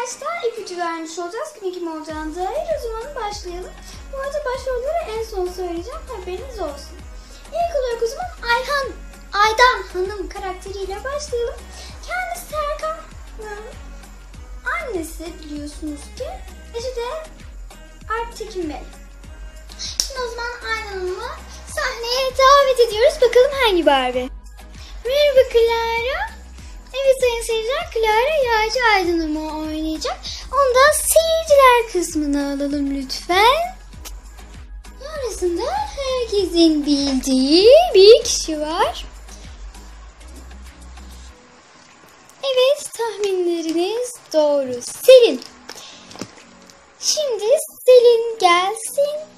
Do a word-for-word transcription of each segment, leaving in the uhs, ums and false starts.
başta ipucu vermiş olacağız. Kimin kim olacağını dair. O zaman başlayalım. Bu arada başrolleri en son söyleyeceğim. Haberiniz olsun. İlk olarak o zaman Ayhan, Aydan Hanım karakteriyle başlayalım. Kendisi Serkan'ın annesi biliyorsunuz ki. Eşi de Alp Tekin Bey. Şimdi o zaman Aydan Hanım'ı sahneye davet ediyoruz. Bakalım hangi Barbie? Merhaba Clara. Evet sayın seyirciler, Clara Yağcı Aydan Hanım'ı oynayacak. Onu da seyirciler kısmına alalım lütfen. Sonrasında herkesin bildiği bir kişi var. Evet, tahminleriniz doğru. Selin. Şimdi Selin gelsin.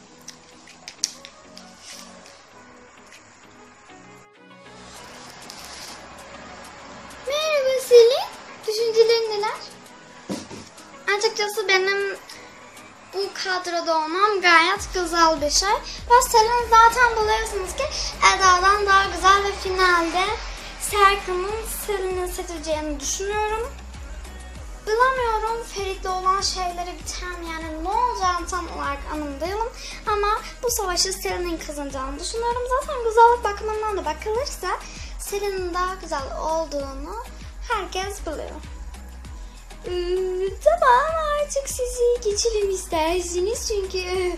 Merhaba Selin. Düşüncelerin neler? Açıkçası benim bu kadroda olmam gayet güzel bir şey. Ve Selin zaten biliyorsunuz ki Eda'dan daha güzel ve finalde Serkan'ın Selin'i seçeceğini düşünüyorum. Bilemiyorum, Ferit'le olan şeyleri biten, yani ne olacağını tam olarak emin değilim. Ama bu savaşı Selin'in kazanacağını düşünüyorum. Zaten güzellik bakımından da bakılırsa Selin'in daha güzel olduğunu herkes biliyor. Ee, tamam, artık sizi geçelim isterseniz çünkü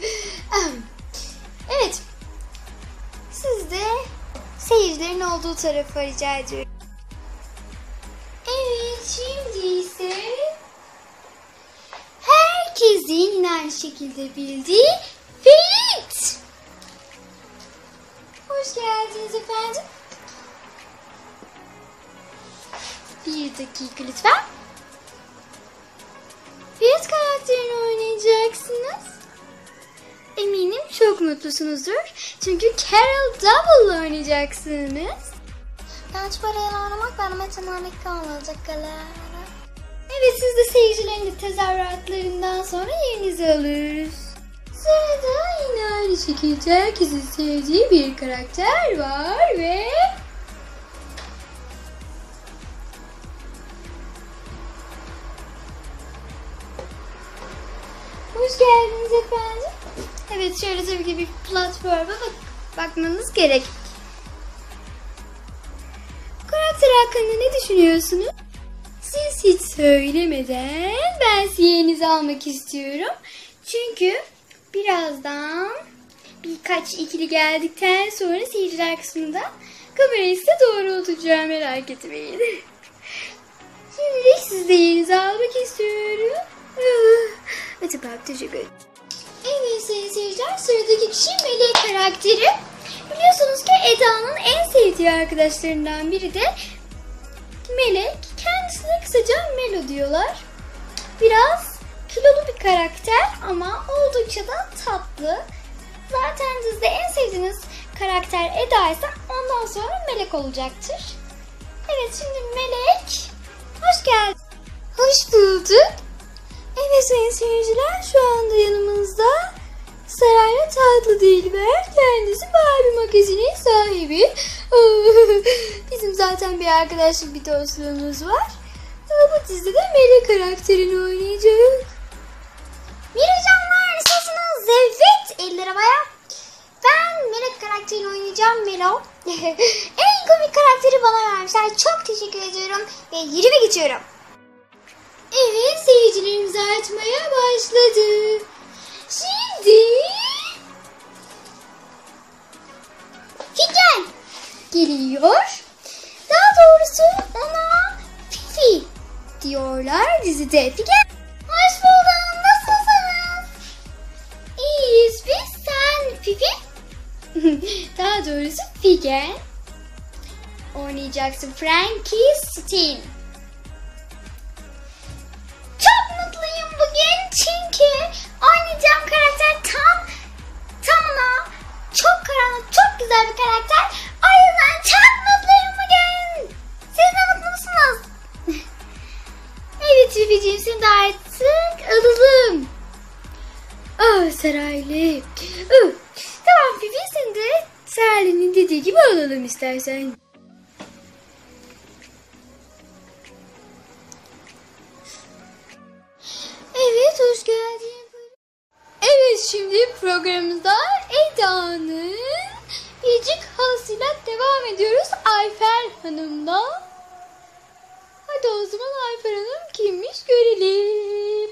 evet, siz de seyircilerin olduğu tarafa rica ediyorum. Evet, şimdi ise herkesin aynı şekilde bildiği Ferit. Hoş geldiniz efendim. Bir dakika lütfen. Ferit karakterini oynayacaksınız. Eminim çok mutlusunuzdur. Çünkü Carol Double oynayacaksınız. Genç parayla oynamak benim için harika olacak Clara. Evet, siz de seyircilerin de tezahüratlarından sonra yerinizi alırız. Sırada yine aynı şekilde herkesin sevdiği bir karakter var ve... Hoş geldiniz efendim. Evet, şöyle tabii ki bir platforma bak bakmanız gerek. Karakter hakkında ne düşünüyorsunuz? Siz hiç söylemeden ben size yerinizi almak istiyorum. Çünkü birazdan birkaç ikili geldikten sonra seyirciler kısmında kamerayı size doğrultacağım, merak etmeyin. Şimdilik siz de yerinizi almak istiyorum. Hadi bak, teşekkür ederim. Evet sayın seyirciler, sıradaki kişi Melek karakteri. Biliyorsunuz ki Eda'nın en sevdiği arkadaşlarından biri de Melek. Kendisine kısaca Melo diyorlar. Biraz kilolu bir karakter ama oldukça da tatlı. Zaten dizide en sevdiğiniz karakter Eda ise ondan sonra Melek olacaktır. Evet, şimdi Melek, hoş geldin. Hoş bulduk. Evet sayın seyirciler, şu anda yanımızda Serayla Tatlı Dilber, kendisi Barbie magazinin sahibi. Bizim zaten bir arkadaşlık, bir dostluğumuz var. Bu dizide de Melek karakterini oynayacak. Miracanlar, nasılsınız? Evet, eller havaya. Ben Melek karakterini oynayacağım, Melo. En komik karakteri bana vermişler. Çok teşekkür ediyorum ve yerime geçiyorum. Evet, seyircilerimiz artmaya başladı. Şimdi Figen geliyor. Daha doğrusu ona Fifi diyorlar dizide. Figen, hoş buldum. Nasılsınız? İyiyiz biz. Sen Fifi? Daha doğrusu Figen. Oynayacaksın Frankie Stein. Bugün çünkü oynayacağım karakter tam tamına çok karanlık, çok güzel bir karakter. O yüzden çok mutluyum bugün. Siz de mutlu musunuz? Evet Fifi'ciğim, seni de artık alalım. Ah Seraylı. Oh. Tamam Fifi, seni de Seraylı'nın dediği gibi alalım istersen. programımızda Eda'nın biricik halasıyla devam ediyoruz. Ayfer Hanım'la. Hadi o zaman Ayfer Hanım kimmiş görelim.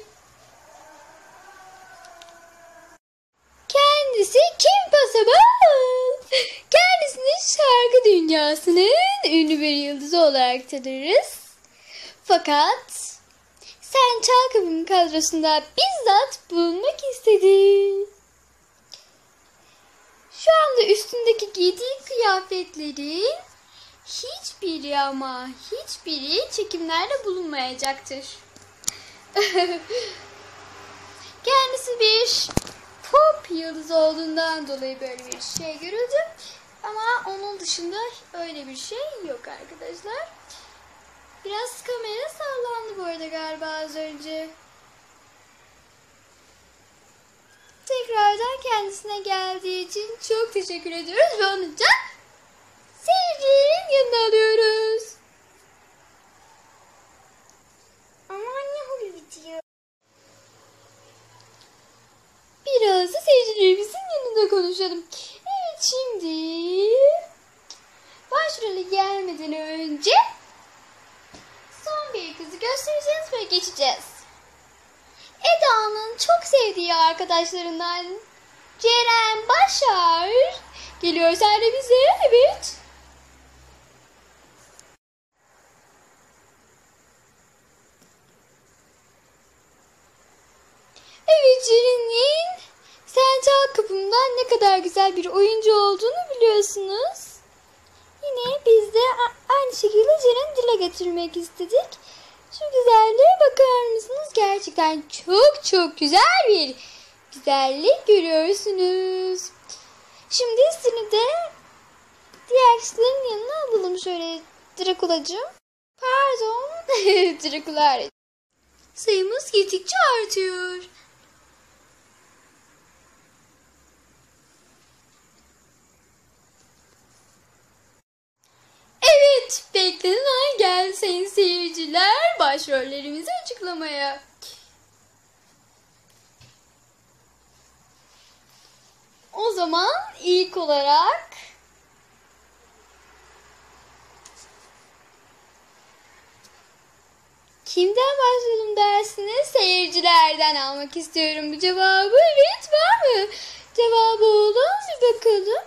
Kendisi Kim Possible. Kendisini şarkı dünyasının ünlü bir yıldızı olarak tanırız. Fakat Sen Çal Kapımı kadrosunda bizzat bulunmak istedi. Şu anda üstündeki giydiği kıyafetlerin hiçbiri ama hiçbiri çekimlerde bulunmayacaktır. Kendisi bir pop yıldızı olduğundan dolayı böyle bir şey görüldü. Ama onun dışında öyle bir şey yok arkadaşlar. Biraz kamera sallandı bu arada galiba az önce. Tekrardan kendisine geldiği için çok teşekkür ediyoruz ve onu da seyircilerin yanına alıyoruz. Ama anne hulu bitiyor. Biraz da seyircilerimizin yanında konuşalım. Evet, şimdi başrole gelmeden önce son bir kızı göstereceğiz ve geçeceğiz. Eda'nın çok sevdiği arkadaşlarından Ceren Başar geliyor sen de bize. Evet. Evet, Ceren'in Sen Çal Kapım'dan ne kadar güzel bir oyuncu olduğunu biliyorsunuz. Yine biz de aynı şekilde Ceren'i dile getirmek istedik. Şu güzelliğe bakar mısınız? Gerçekten çok çok güzel bir güzellik görüyorsunuz. Şimdi seni de diğer kişilerin yanına alalım şöyle Drakulacığım. Pardon. Drakula. Sayımız gittikçe artıyor. Evet, beklenen an geldi sayın seyirciler. Başrollerimizi açıklamaya. O zaman ilk olarak kimden başlayalım dersiniz? Seyircilerden almak istiyorum bu cevabı. Evet, var mı? Cevabı olan bir bakalım.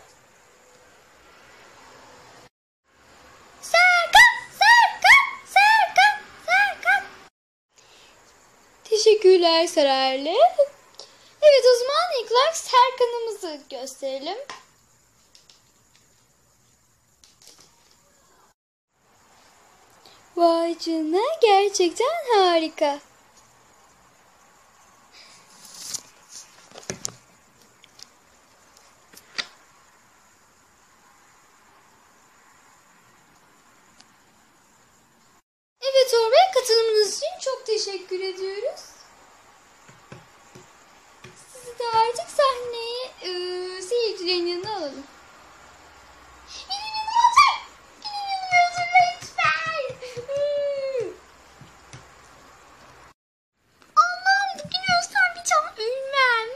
Teşekkürler Sararlı. Evet, o zaman ilk olarak Serkan'ımızı gösterelim. Vay canına, gerçekten harika. Evet Orbe, katılımınız için çok teşekkür ediyoruz. Sizi de artık sahneye e, seyircilerin yanına alalım. Benim yanıma otur! Benim yanıma otur lütfen! Allah'ım, bugün ölsem bir can ölmem.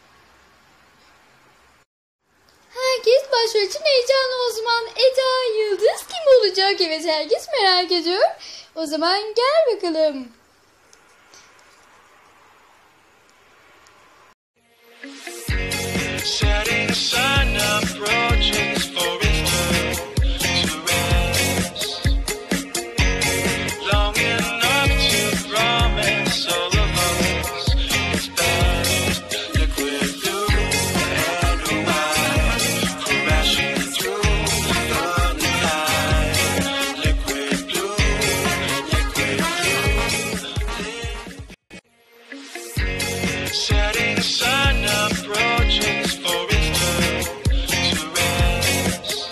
Herkes başrol için heyecanlı o zaman. Eda Yıldız kim olacak? Evet, herkes merak ediyor. O zaman gel bakalım. Setting a sun approaching for its turn to rest. Long enough to promise all of us its best. Liquid blue and white, crashing through the night. Liquid blue, liquid blue. Setting a sun approaching for its turn to rest.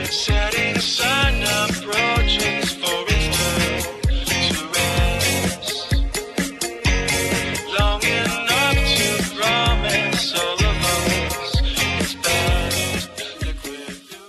Setting